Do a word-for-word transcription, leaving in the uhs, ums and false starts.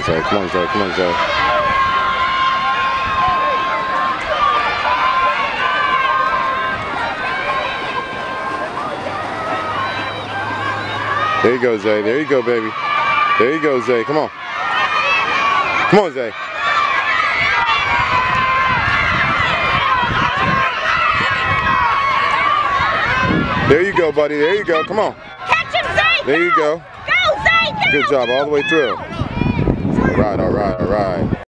Zay. Come on, Zay. Come on, Zay. There you go, Zay. There you go, baby. There you go, Zay. Come on. Come on, Zay. There you go, buddy. There you go. Come on. Catch him, Zay. There you go. Go, Zay. Go. Good job all the way through. All right, all right, all right.